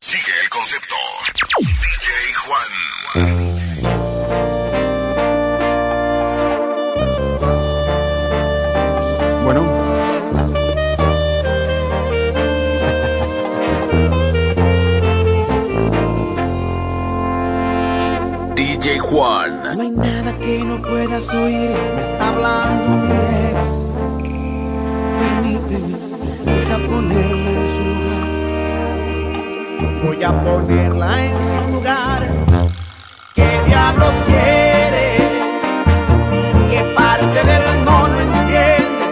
Sigue el concepto. DJ Juan. Bueno. DJ Juan. No hay nada que no puedas oír, me está hablando mi ex. Permíteme, deja ponerla en su lugar. Voy a ponerla en su lugar. ¿Qué diablos quiere? ¿Qué parte del no entiendes?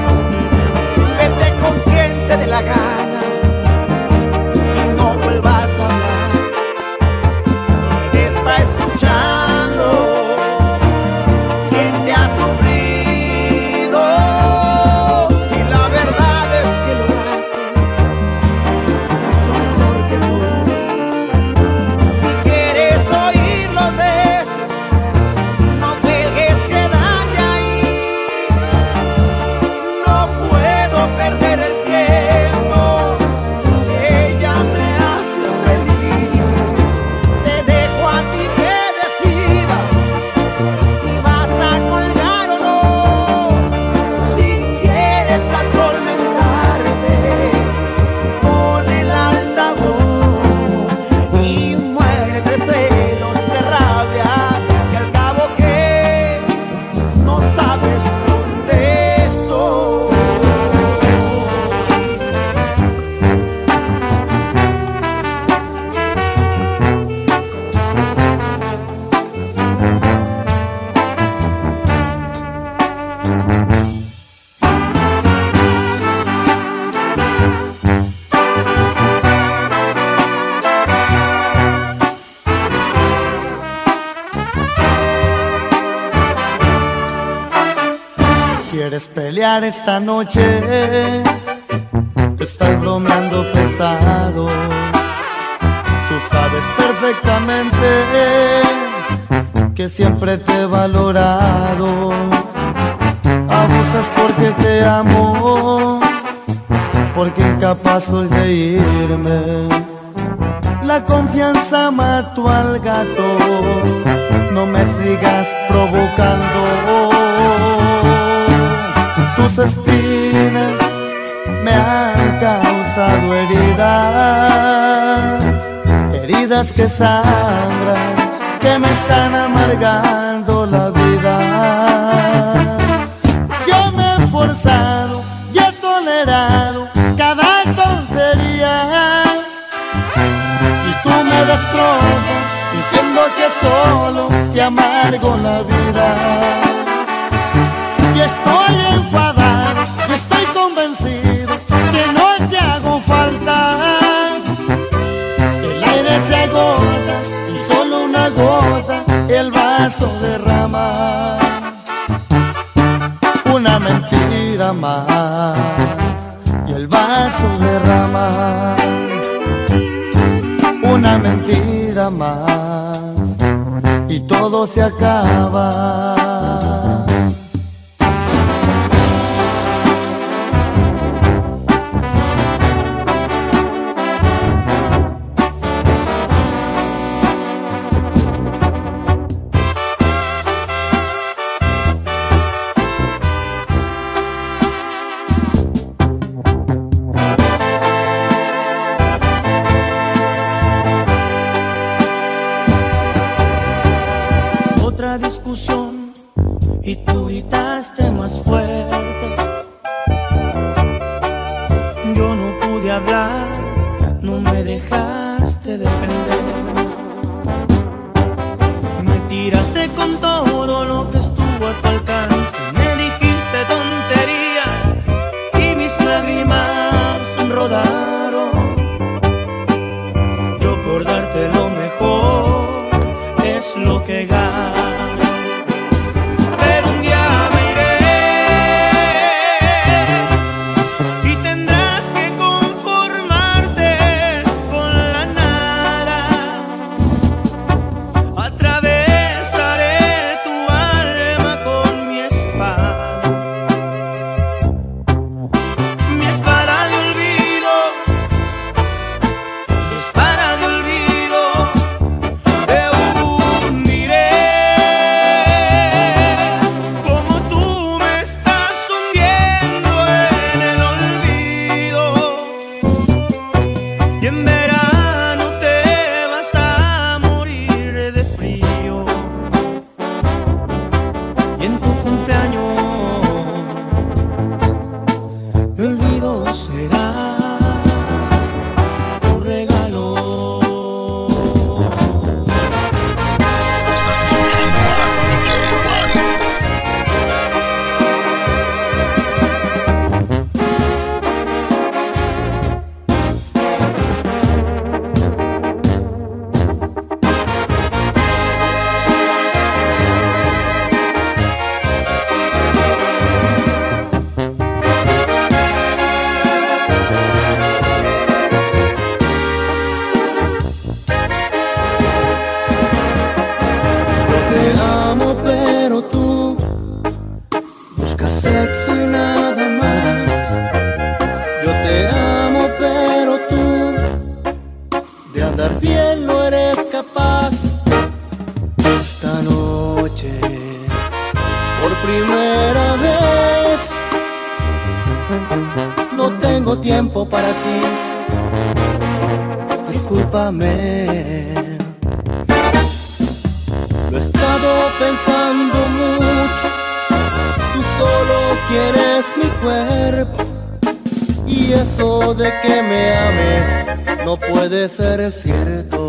Vete con quien te dé la gana y no vuelvas a hablar. Te está escuchando quien te ha sufrido y la verdad es que lo hace mucho mejor que tú. Si quieres oír los besos, no cuelgues, quédate ahí. No puedo perder el tiempo, ella me hace feliz. Te dejo a ti que decidas si vas a colgar o no. Si quieres atormentarte, pon el altavoz y muérete de celos, de rabia, que al cabo que no sabes dónde estoy. ¿Quieres pelear esta noche? Estás bromeando pesado. Tú sabes perfectamente que siempre te he valorado. Abusas porque te amo, porque incapaz soy de irme. La confianza mató al gato, no me sigas provocando. Tus espinas me han causado heridas, heridas que sangran, que me están amargando la vida. Yo me he forzado y he tolerado cada tontería, y tú me destrozas diciendo que solo te amargo la vida. Y estoy enfadado, y estoy convencido que no te hago falta. El aire se agota y solo una gota el vaso derrama. Una mentira más y el vaso derrama. Una mentira más y todo se acaba. Otra discusión y tú gritaste más fuerte. Yo no pude hablar, no me dejaste defender. Me tiraste con todo lo que estuvo a tu alcance. Me dijiste tonterías y mis lágrimas rodaron. Yo por darte lo mejor es lo que gano. Pero un día me iré y tendrás que conformarte con la nada. capaz. Esta noche, por primera vez, no tengo tiempo para ti. Discúlpame. Lo he estado pensando mucho. Tú solo quieres mi cuerpo, y eso de que me ames no puede ser cierto.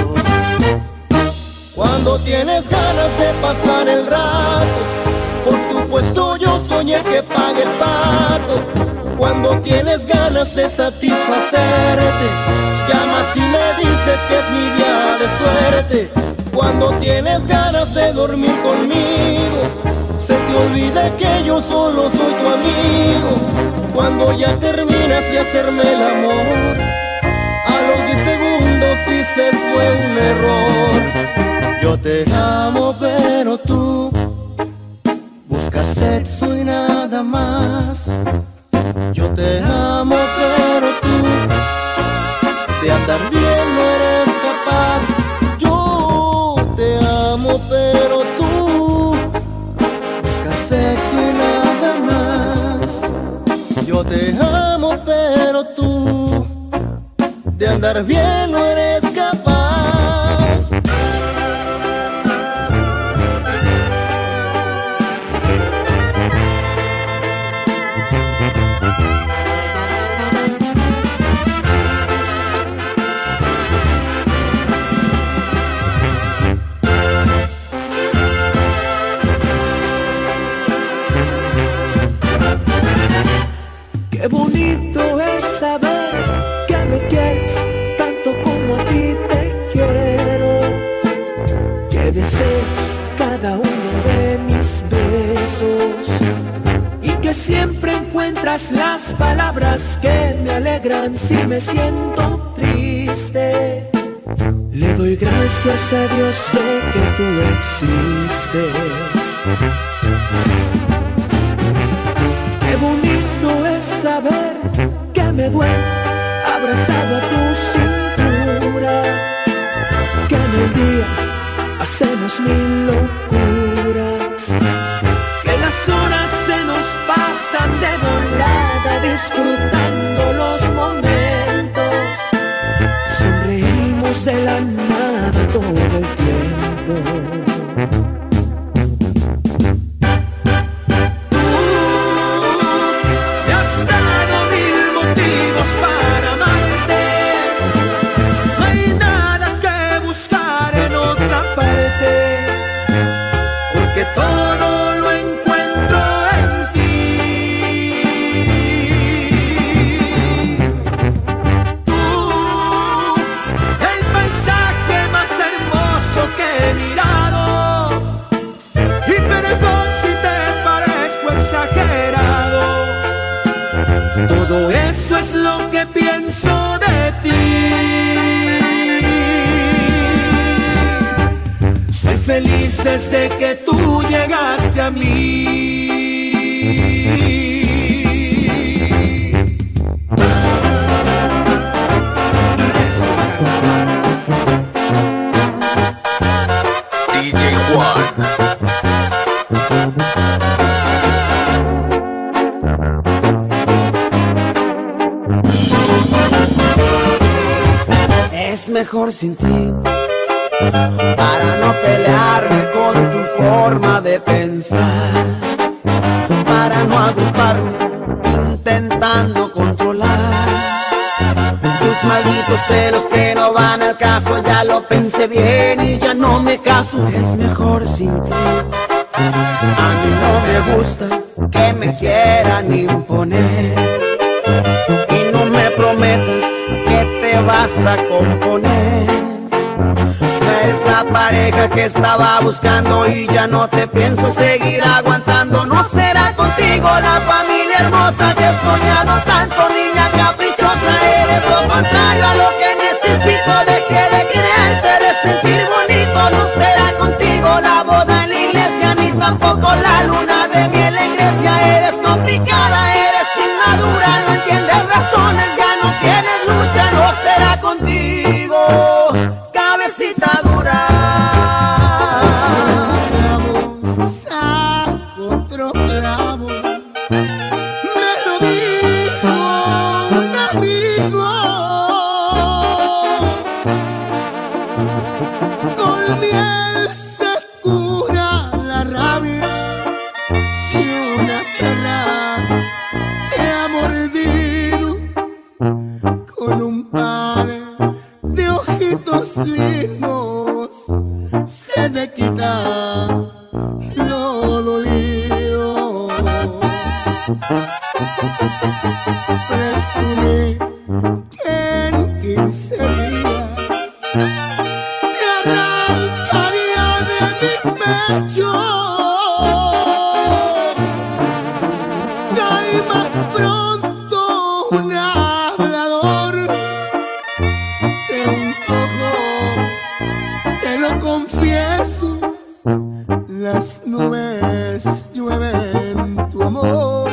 Cuando tienes ganas de pasar el rato, por supuesto yo soñé que pague el pato. Cuando tienes ganas de satisfacerte, llamas y me dices que es mi día de suerte. Cuando tienes ganas de dormir conmigo, se te olvida que yo solo soy tu amigo. Cuando ya terminas de hacerme el amor, a los 10 segundos dices fue un error. Yo te amo pero tú buscas sexo y nada más. Yo te amo pero tú de andar bien no eres capaz. Yo te amo pero tú buscas sexo y nada más. Yo te amo pero tú de andar bien no eres capaz. Qué bonito es saber que me quieres tanto como a ti te quiero, que deseas cada uno de mis besos y que siempre encuentras las palabras que me alegran si me siento triste. Le doy gracias a Dios de que tú existes. Qué bonito es saber que me duele abrazado a tu cintura, que en el día hacemos mil locuras, que las horas se nos pasan de volada disfrutando los momentos, sonreímos de la nada todo el tiempo. Todo lo encuentro en ti. Tú, el paisaje más hermoso que he mirado. Y perdón si te parezco exagerado. Todo eso es lo que pienso de ti. Soy feliz desde que tú llegaste a mí. DJ Juan. Es mejor sin ti, para no pelearme con tu forma de pensar, para no agruparme intentando controlar tus malditos celos que no van al caso. Ya lo pensé bien y ya no me caso. Es mejor sin ti. A mí no me gusta que me quieran imponer, y no me prometas que te vas a componer. Eres la pareja que estaba buscando y ya no te pienso seguir aguantando. No será contigo la familia hermosa que he soñado tanto, niña caprichosa. Eres lo contrario a lo que necesito. Dejé de quererte, de sentir bonito. No será contigo la boda en la iglesia, ni tampoco la luna de miel en Grecia. Eres complicada, eres inmadura, no entiendes razones, ya no tienes lucha. No será contigo, cabecita dura. momentos lindos se te quita lo dolido. Presumí que en 15 días te arrancaría de mi pecho. Caí más pronto un hablador que un cojo, te lo confieso. Las nubes llueven tu amor,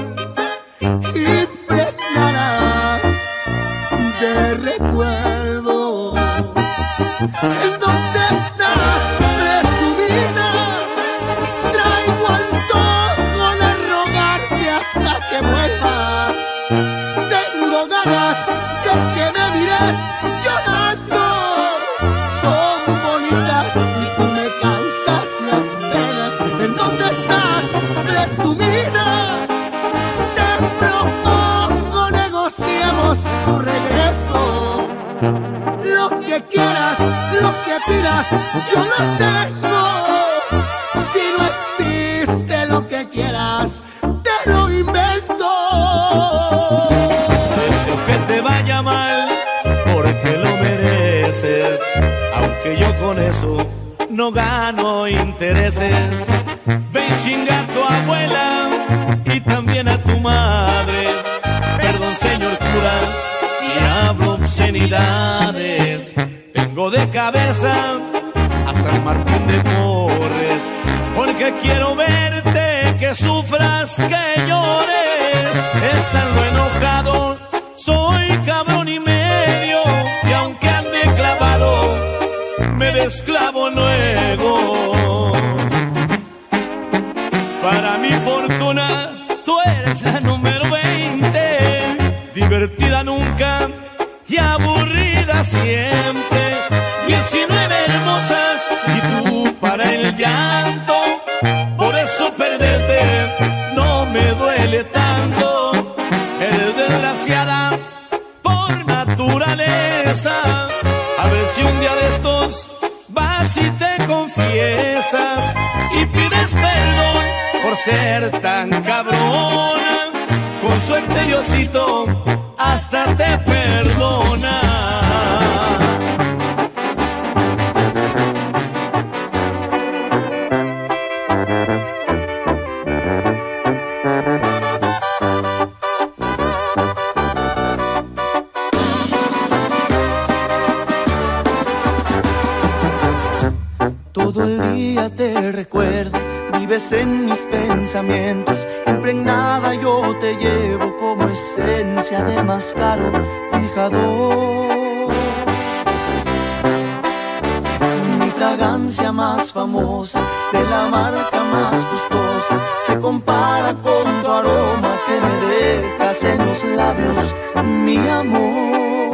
impregnadas de recuerdo. ¿En dónde estás, presumida? Traigo antojo de rogarte hasta que vuelvas. Tengo ganas de que me mires llorando. Son bonitas y tú me causas las penas. ¿En dónde estás, presumida? Te propongo negociemos tu regreso. Lo que quieras, lo que pidas, yo lo tengo. Si no existe lo que quieras, te lo invento. Deseo que te vaya mal, porque lo mereces. Aunque yo con eso no gano intereses. Ven chinga a tu abuela y también a tu madre. Perdón, señor cura, si hablo obscenidades. Vengo de cabeza a San Martín de Porres, porque quiero verte, que sufras, que llores. Estando enojado, soy cabrón y medio, y aunque ande clavado, me desclavo luego. Para mi fortuna, tú eres la número 20, divertida nunca y aburrida siempre. 19 hermosas y tú para el llanto. Por eso perderte no me duele tanto. Eres desgraciada por naturaleza. A ver si un día de estos vas y te confiesas y pides perdón por ser tan cabrona. Con suerte Diosito hasta te perdona. Todo el día te recuerdo, vives en mis pensamientos. Impregnada yo te llevo como esencia del más caro fijador. Mi fragancia más famosa, de la marca más costosa, se compara con tu aroma que me dejas en los labios, mi amor.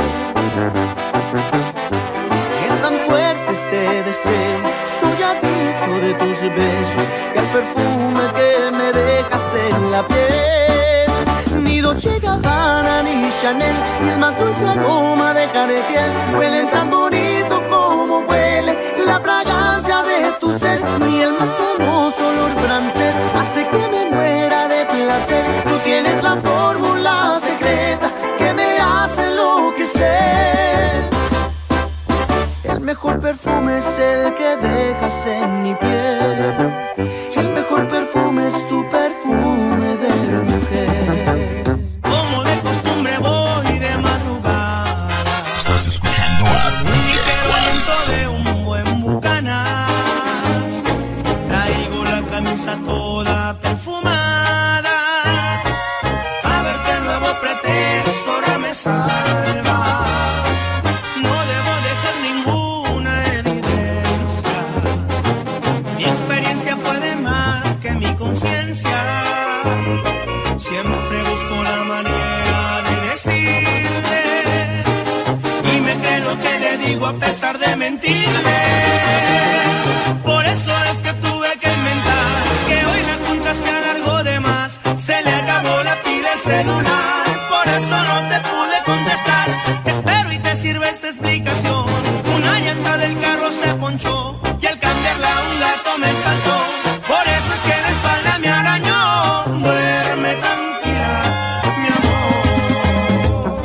Es tan fuerte este deseo, soy adicto de tus besos y al perfume que me dejas en la piel. Ni Dolce Gabbana ni Chanel, ni el más dulce aroma de Cartier huelen tan bonito como huele la fragancia de tu ser. Ni el más famoso olor francés hace que me muera de placer. Tú tienes la fórmula secreta que me hace enloquecer. El mejor perfume es el que dejas en mi piel. El mejor perfume es tu perfume de mujer. Como de costumbre voy de madrugada. Estás escuchando a DJ Juan. De un buen bucanas. Traigo la camisa toda perfumada. A ver qué nuevo pretexto ahora me salva. No debo dejar ninguna evidencia. Mi experiencia puede más que mi conciencia. Siempre busco la manera de decirle y me cree lo que le digo a pesar de mentirle. Por eso es que tuve que inventar que hoy la junta se alargó de más. Se le acabó la pila al celular, por eso no te pude contestar. Espero y te sirve esta explicación. llanta del carro se ponchó y al cambiarla un gato me saltó. Por eso es que la espalda me arañó. Duerme tranquila, mi amor.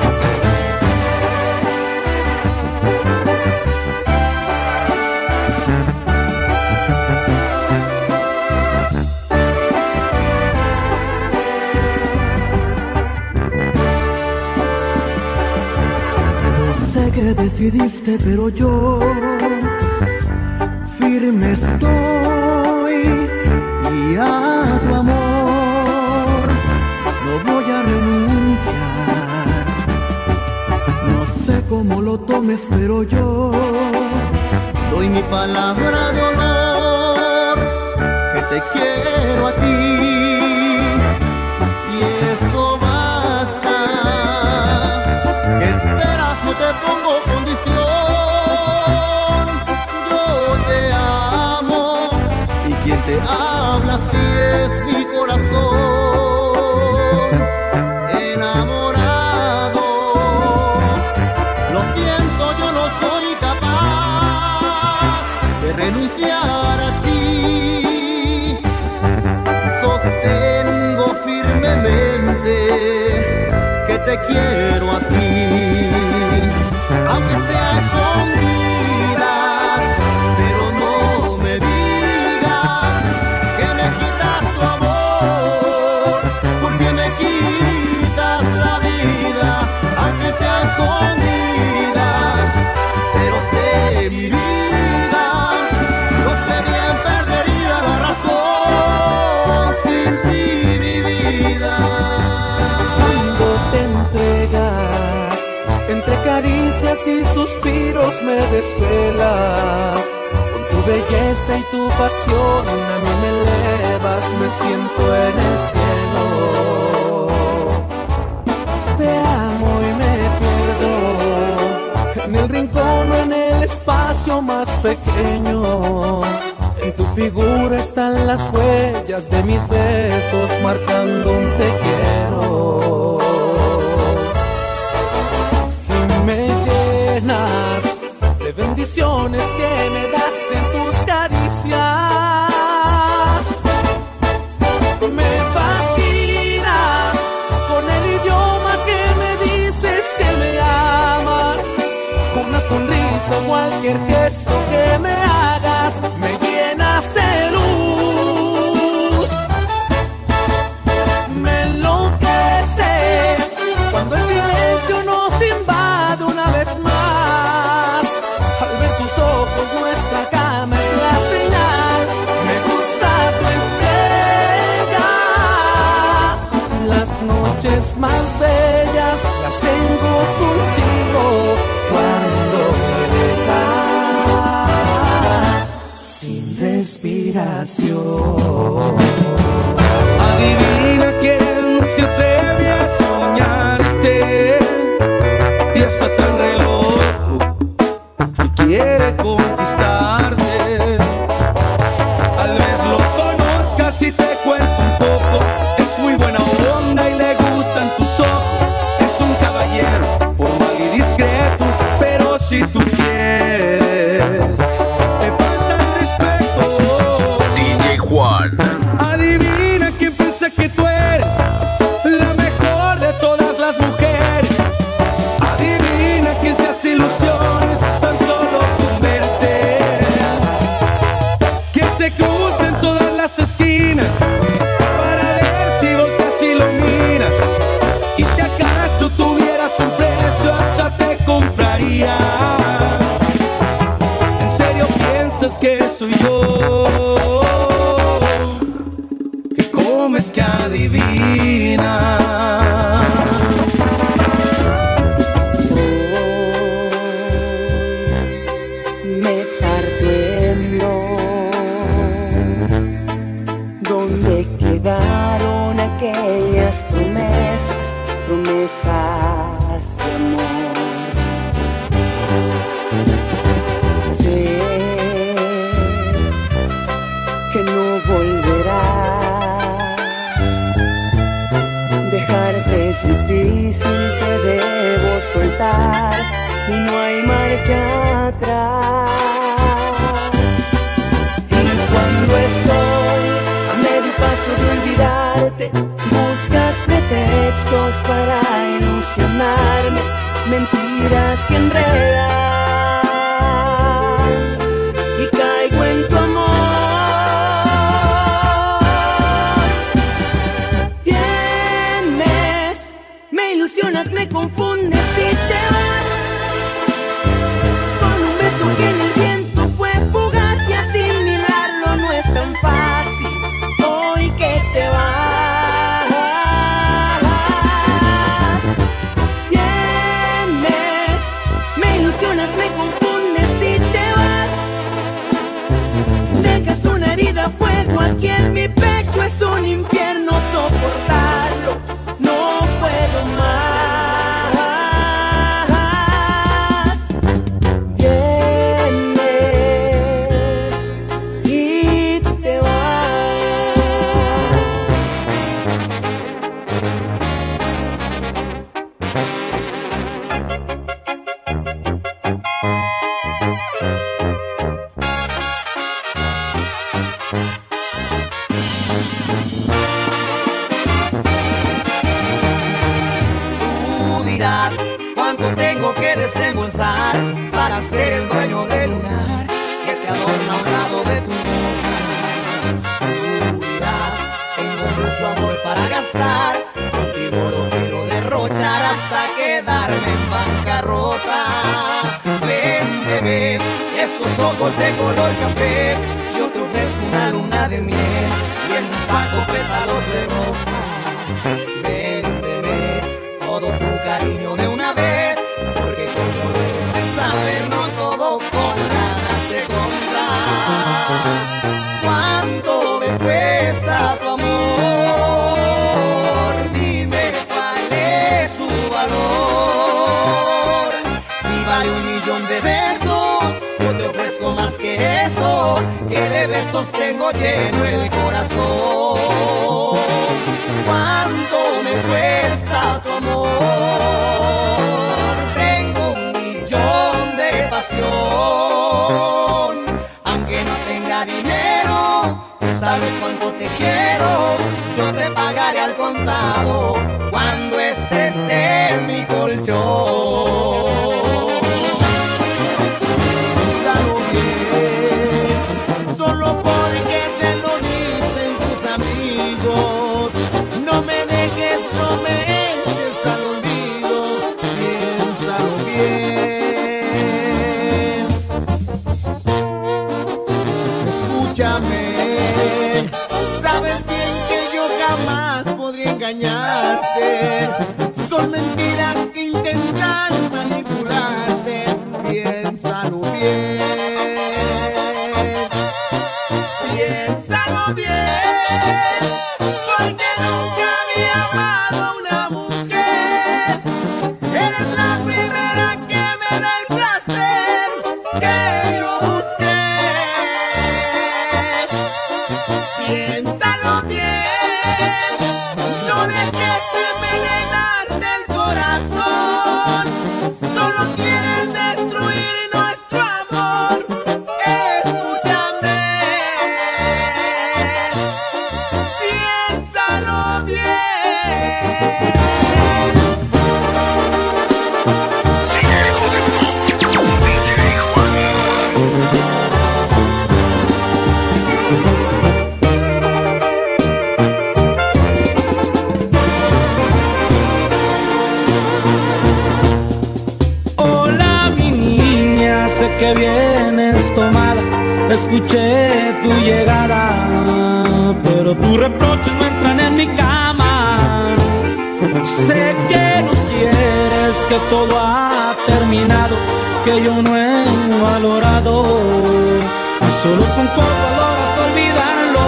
No sé qué decidiste, pero yo firme estoy y a tu amor no voy a renunciar. No sé cómo lo tomes, pero yo doy mi palabra de honor que te quiero a ti y eso basta. ¿Qué esperas? No te pongo condición. Quien te habla si es mi corazón enamorado. Lo siento, yo no soy capaz de renunciar a ti. Sostengo firmemente que te quiero así, aunque sea escondidas. Y suspiros me desvelas, con tu belleza y tu pasión a mí me elevas, me siento en el cielo. Te amo y me pierdo en el rincón o en el espacio más pequeño. En tu figura están las huellas de mis besos marcando un te quiero. De bendiciones que me das en tus caricias. Me fascina con el idioma que me dices que me amas. Una sonrisa o cualquier gesto que me hagas, me llenas de luz. Me enloquece cuando el silencio nos invade una vez más. Nuestra cama es la señal, me gusta tu entrega. Las noches más bellas las tengo contigo cuando me dejas sin respiración. Adivina quién se atreve a soñarte y está tan re loco que quiere conquistarte. Tal vez lo conozcas y te cuento un poco. Es muy buena onda y le gustan tus ojos. Es un caballero formal y discreto, pero si tú quieres te falta el respeto. DJ Juan. Adivina quién piensa que tú eres la mejor de todas las mujeres. Adivina quién se hace ilusiones tan solo con verte. Quién se cruza en todas las esquinas para ver si volteas y lo miras. Y si acaso tuvieras un precio hasta te compraría. ¿En serio piensas que soy yo? ¿Cómo es que adivinas? Me parto en dos. ¿Dónde quedaron aquellas promesas, promesas de amor? Sé que no volverás, dejarte sin ti mentiras que enredan y caigo en tu amor. Vienes, me ilusionas, me confundes y te vas con un beso que en el viento fue fugaz y asimilarlo no es tan fácil. Hoy que te vas, vienes, me ilusionas, me confundes y te vas. Dejas una herida a fuego aquí en mi pecho, es un infierno soportarlo, no puedo más. Vienes y te vas. Tú dirás cuánto tengo que desembolsar para ser el dueño del lunar que te adorna a un lado de tu boca. Tú dirás, tengo mucho amor para gastar, contigo lo quiero derrochar hasta quedarme en bancarrota. Véndeme esos ojos de color café, yo te ofrezco una luna de miel y en un paco pétalos de rosa. Véndeme todo tu cariño de una vez, porque como debes de saber, no todo con nada se compra. ¿Cuánto me cuesta tu amor? Dime cuál es su valor. Si vale 1.000.000 de besos, yo te ofrezco más que eso, que de besos tengo lleno el corazón. ¿Cuánto me cuesta tu amor? Tengo 1.000.000 de pasión, aunque no tenga dinero, tú sabes cuánto te quiero, yo te pagaré al contado cuando estés en mi colchón. Piénsalo bien, solo porque te lo dicen tus amigos. No me dejes, no me eches al olvido. Piénsalo bien. Escúchame, sabes bien que yo jamás podría engañarte. Son mentiras que intentan manipularte. Piénsalo bien. Piénsalo bien, porque nunca había amado a una mujer. Eres la primera que me da el placer que yo busqué. Piénsalo bien, no dejes envenenarte el corazón. Solo quieren destruir nuestro amor. Escúchame, piénsalo bien. Sigue el concepto. DJ Juan. Hola mi niña, sé que vienes tomada, escuché tu llegada, pero tus reproches no entran en mi cama. Sé que no quieres, que todo ha terminado, que yo no he valorado, y solo con poco logras olvidarlo.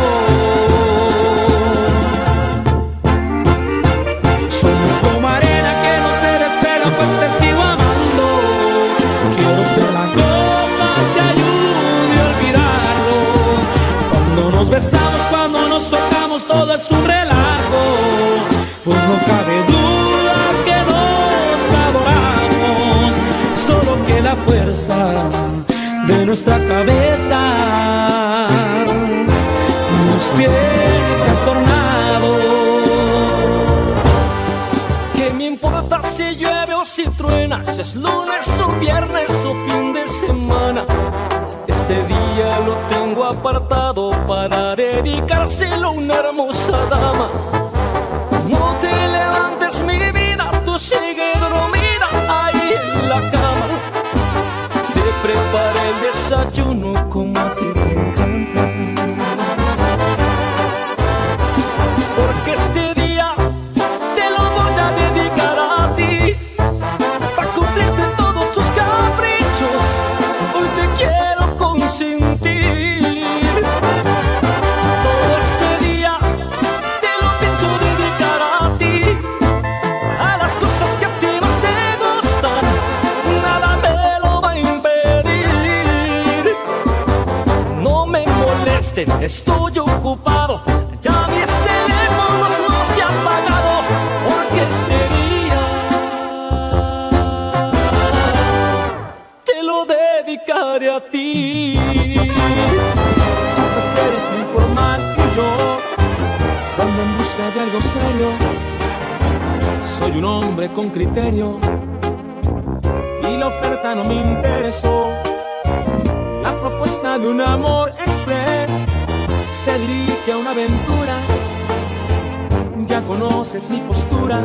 Somos como arena que no se despega, pues te sigo amando. Quiero ser la copa que ayude a olvidarlo. Cuando nos besamos, cuando nos tocamos, todo es un relajo, pues no cabe duda que nos adoramos. Solo que la fuerza de nuestra cabeza nos viene trastornado. ¿Qué me importa si llueve o si truena? buenas, es lunes o viernes o fin de semana. Este día lo tengo apartado para dedicárselo a una hermosa dama. No te levantes, mi vida, tú sigue dormida ahí en la cama. Te preparé el desayuno como a ti te encanta. Porque este día te lo voy a dedicar a ti, para cumplirte todos tus caprichos. Hoy te quiero consentir. Todo este día te lo pienso dedicar a ti, a las cosas que a ti más te gustan. Nada me lo va a impedir. No me molesten, estoy ocupado. Ya mis teléfonos no se han apagado, porque este día te lo dedicaré a ti. Prefieres lo informal que yo, cuando en busca de algo serio. Soy un hombre con criterio y la oferta no me interesó. La propuesta de un amor express se dirige a una aventura. Ya conoces mi postura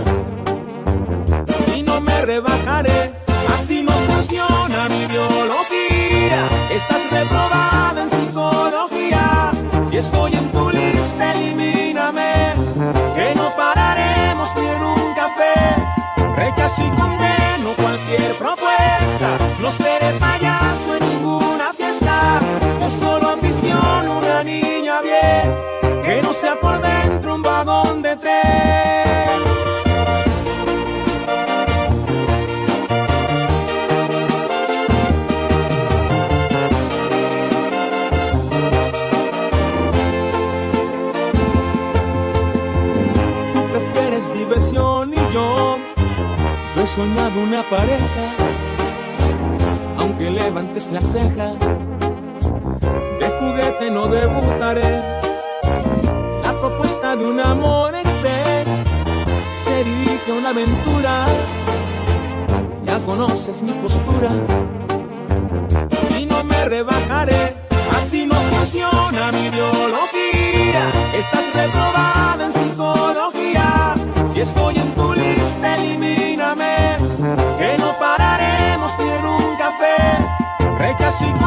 y no me rebajaré. Así no funciona mi biología. Estás reprobada en psicología. Si estoy en tu lista, elimíname, que no pararemos ni en un café. Rechazo y condeno cualquier propuesta. No seré payaso en ninguna fiesta. Yo solo ambiciono una niña bien, que no sea por dentro un vagón de tren. Tú prefieres diversión y yo he soñado una pareja. Aunque levantes la ceja, de juguete no debutaré. La propuesta de un amor express se dirige a una aventura. Ya conoces mi postura y no me rebajaré. Así no funciona mi biología. Estás reprobada en psicología. Si estoy en tu lista, elimíname, que no pararemos ni en un café. Rechazo y